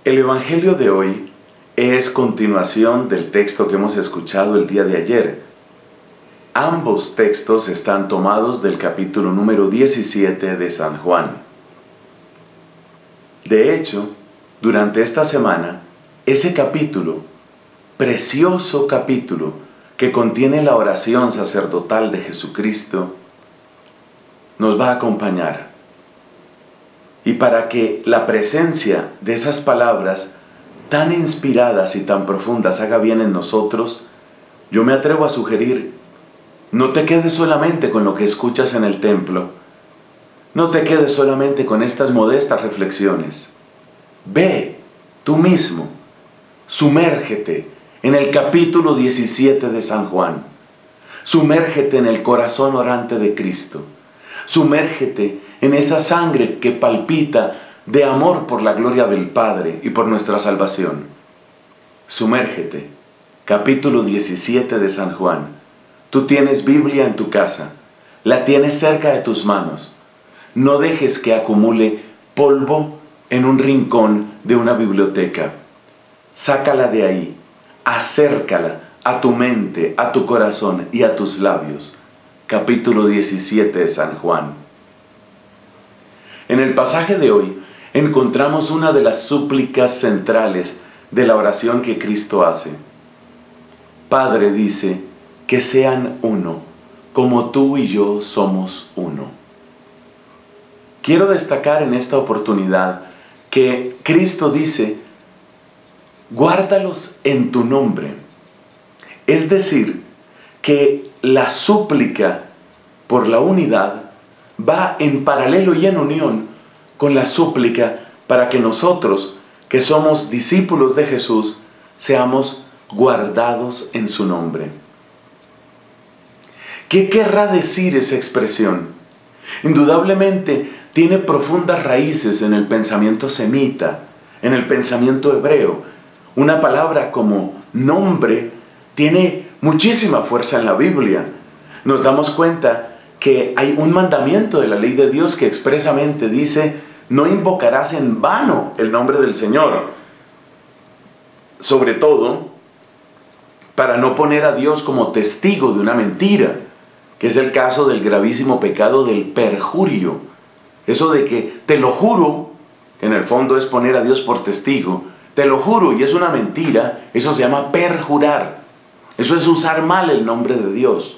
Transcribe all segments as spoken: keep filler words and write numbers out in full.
El Evangelio de hoy es continuación del texto que hemos escuchado el día de ayer. Ambos textos están tomados del capítulo número diecisiete de San Juan. De hecho, durante esta semana, ese capítulo, precioso capítulo que contiene la oración sacerdotal de Jesucristo, nos va a acompañar. Y para que la presencia de esas palabras tan inspiradas y tan profundas haga bien en nosotros, yo me atrevo a sugerir, no te quedes solamente con lo que escuchas en el templo, no te quedes solamente con estas modestas reflexiones. Ve tú mismo, sumérgete en el capítulo diecisiete de San Juan, sumérgete en el corazón orante de Cristo, sumérgete en esa sangre que palpita de amor por la gloria del Padre y por nuestra salvación. Sumérgete. Capítulo diecisiete de San Juan. Tú tienes Biblia en tu casa. La tienes cerca de tus manos. No dejes que acumule polvo en un rincón de una biblioteca. Sácala de ahí. Acércala a tu mente, a tu corazón y a tus labios. Capítulo diecisiete de San Juan. En el pasaje de hoy encontramos una de las súplicas centrales de la oración que Cristo hace. Padre, dice, que sean uno, como tú y yo somos uno. Quiero destacar en esta oportunidad que Cristo dice, guárdalos en tu nombre. Es decir, que la súplica por la unidad va en paralelo y en unión con la súplica para que nosotros, que somos discípulos de Jesús, seamos guardados en su nombre. ¿Qué querrá decir esa expresión? Indudablemente tiene profundas raíces en el pensamiento semita, en el pensamiento hebreo. Una palabra como nombre tiene muchísima fuerza en la Biblia. Nos damos cuenta que hay un mandamiento de la ley de Dios que expresamente dice, no invocarás en vano el nombre del Señor. Sobre todo, para no poner a Dios como testigo de una mentira, que es el caso del gravísimo pecado del perjurio. Eso de que te lo juro, que en el fondo es poner a Dios por testigo, te lo juro y es una mentira, eso se llama perjurar. Eso es usar mal el nombre de Dios.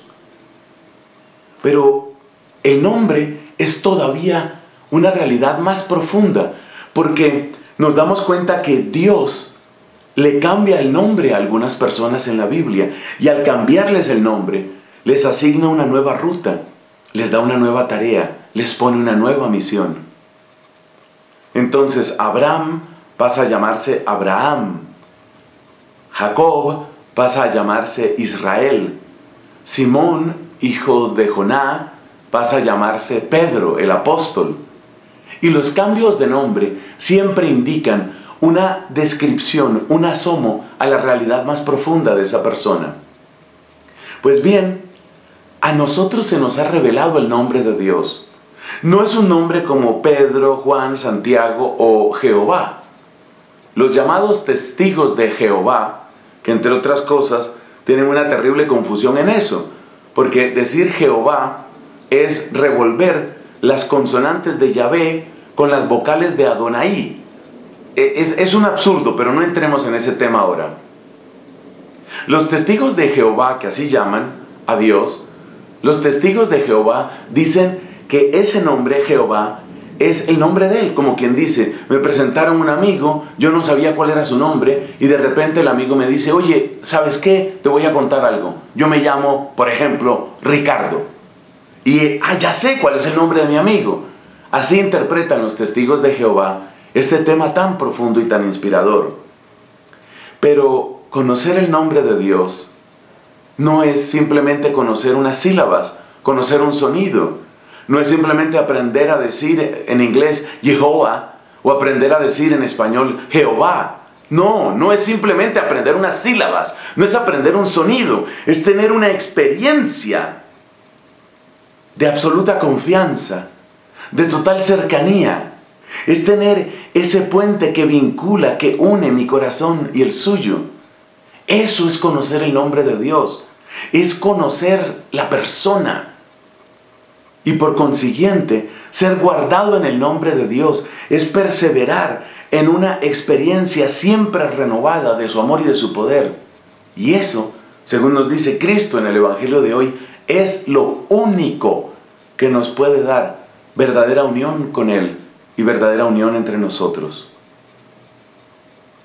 Pero el nombre es todavía una realidad más profunda, porque nos damos cuenta que Dios le cambia el nombre a algunas personas en la Biblia, y al cambiarles el nombre, les asigna una nueva ruta, les da una nueva tarea, les pone una nueva misión. Entonces Abraham pasa a llamarse Abraham, Jacob pasa a llamarse Israel, Simón, hijo de Joná, pasa a llamarse Pedro, el apóstol. Y los cambios de nombre siempre indican una descripción, un asomo a la realidad más profunda de esa persona. Pues bien, a nosotros se nos ha revelado el nombre de Dios. No es un nombre como Pedro, Juan, Santiago o Jehová. Los llamados testigos de Jehová, que entre otras cosas tienen una terrible confusión en eso, porque decir Jehová es revolver las consonantes de Yahvé con las vocales de Adonai. Es, es un absurdo, pero no entremos en ese tema ahora. Los testigos de Jehová, que así llaman a Dios, los testigos de Jehová dicen que ese nombre, Jehová, es el nombre de él. Como quien dice, me presentaron un amigo, yo no sabía cuál era su nombre, y de repente el amigo me dice, oye, ¿sabes qué? Te voy a contar algo. Yo me llamo, por ejemplo, Ricardo. Y, ah, ya sé cuál es el nombre de mi amigo. Así interpretan los testigos de Jehová este tema tan profundo y tan inspirador. Pero conocer el nombre de Dios no es simplemente conocer unas sílabas, conocer un sonido. No es simplemente aprender a decir en inglés Jehová o aprender a decir en español Jehová. No, no es simplemente aprender unas sílabas, no es aprender un sonido, es tener una experiencia de absoluta confianza, de total cercanía, Es tener ese puente que vincula, que une mi corazón y el suyo. Eso es conocer el nombre de Dios. Es conocer la persona. Y por consiguiente, ser guardado en el nombre de Dios es perseverar en una experiencia siempre renovada de su amor y de su poder. Y eso, según nos dice Cristo en el Evangelio de hoy, es lo único que nos puede dar verdadera unión con Él y verdadera unión entre nosotros.